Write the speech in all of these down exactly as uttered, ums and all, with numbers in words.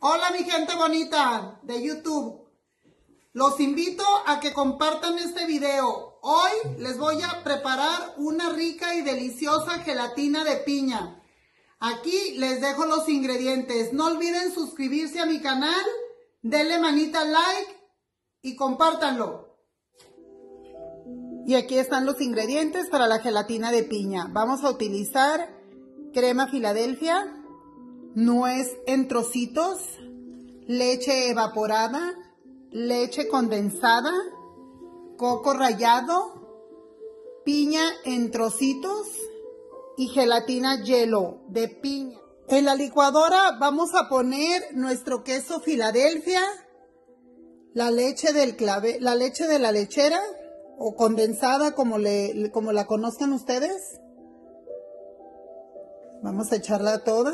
Hola mi gente bonita de YouTube, los invito a que compartan este video. Hoy les voy a preparar una rica y deliciosa gelatina de piña. Aquí les dejo los ingredientes. No olviden suscribirse a mi canal, denle manita like y compártanlo. Y aquí están los ingredientes para la gelatina de piña. Vamos a utilizar crema Filadelfia, nuez en trocitos, leche evaporada, leche condensada, coco rallado, piña en trocitos y gelatina hielo de piña. En la licuadora vamos a poner nuestro queso Filadelfia, la leche del clave, la leche de la lechera o condensada como, le, como la conozcan ustedes. Vamos a echarla toda.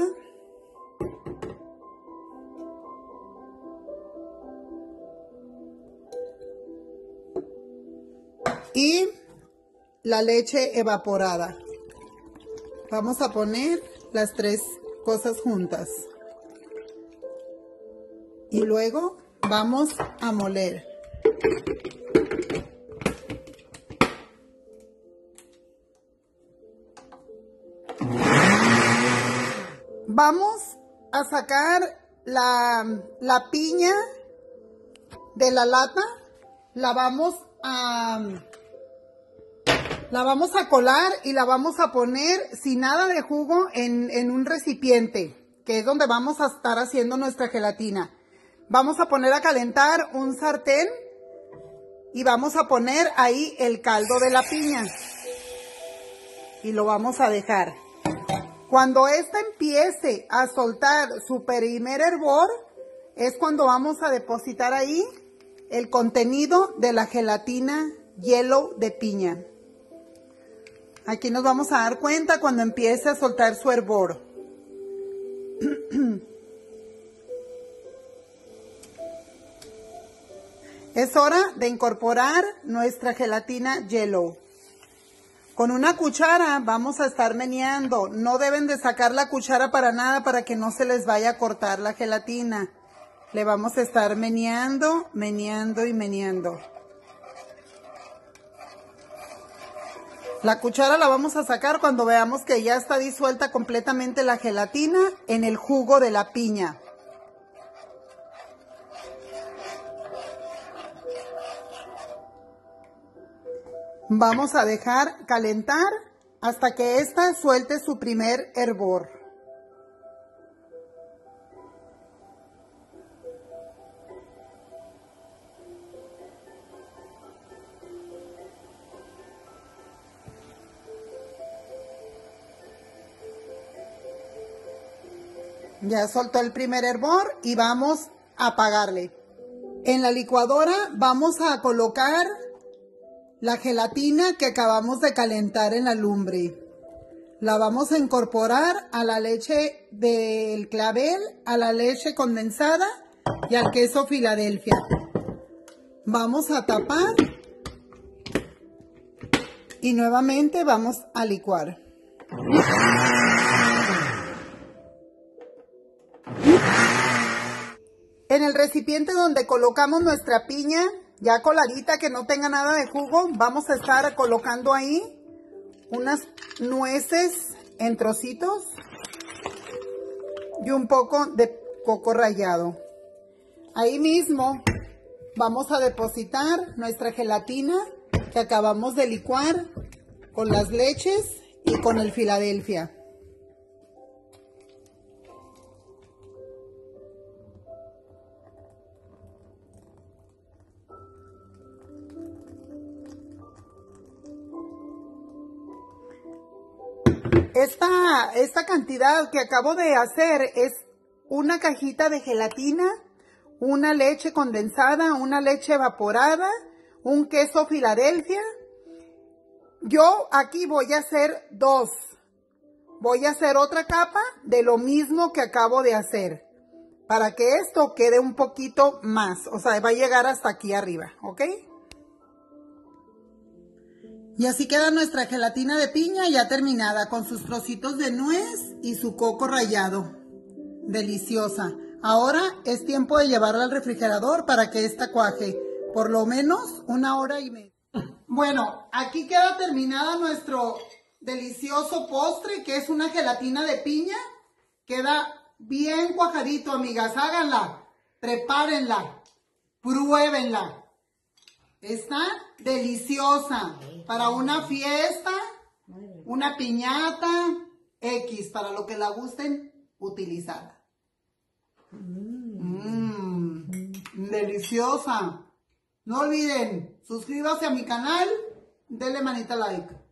Y la leche evaporada. Vamos a poner las tres cosas juntas. Y luego vamos a moler. Vamos a sacar la, la piña de la lata. La vamos a... La vamos a colar y la vamos a poner sin nada de jugo en, en un recipiente, que es donde vamos a estar haciendo nuestra gelatina. Vamos a poner a calentar un sartén y vamos a poner ahí el caldo de la piña. Y lo vamos a dejar. Cuando esta empiece a soltar su primer hervor, es cuando vamos a depositar ahí el contenido de la gelatina hielo de piña. Aquí nos vamos a dar cuenta cuando empiece a soltar su hervor. Es hora de incorporar nuestra gelatina hielo. Con una cuchara vamos a estar meneando. No deben de sacar la cuchara para nada para que no se les vaya a cortar la gelatina. Le vamos a estar meneando, meneando y meneando. La cuchara la vamos a sacar cuando veamos que ya está disuelta completamente la gelatina en el jugo de la piña. Vamos a dejar calentar hasta que ésta suelte su primer hervor. Ya soltó el primer hervor y vamos a apagarle. En la licuadora vamos a colocar la gelatina que acabamos de calentar en la lumbre. La vamos a incorporar a la leche del clavel, a la leche condensada y al queso Filadelfia. Vamos a tapar y nuevamente vamos a licuar. En el recipiente donde colocamos nuestra piña, ya coladita, que no tenga nada de jugo, vamos a estar colocando ahí unas nueces en trocitos y un poco de coco rallado. Ahí mismo vamos a depositar nuestra gelatina que acabamos de licuar con las leches y con el Filadelfia. Esta, esta cantidad que acabo de hacer es una cajita de gelatina, una leche condensada, una leche evaporada, un queso Filadelfia. Yo aquí voy a hacer dos. Voy a hacer otra capa de lo mismo que acabo de hacer, para que esto quede un poquito más, o sea, va a llegar hasta aquí arriba, ¿ok? Y así queda nuestra gelatina de piña ya terminada con sus trocitos de nuez y su coco rallado. Deliciosa. Ahora es tiempo de llevarla al refrigerador para que esta cuaje por lo menos una hora y media. Bueno, aquí queda terminada nuestro delicioso postre, que es una gelatina de piña. Queda bien cuajadito, amigas. Háganla, prepárenla, pruébenla. Está deliciosa para una fiesta, una piñata, X, para lo que la gusten utilizar. Mmm, deliciosa. No olviden, suscríbase a mi canal, denle manita like.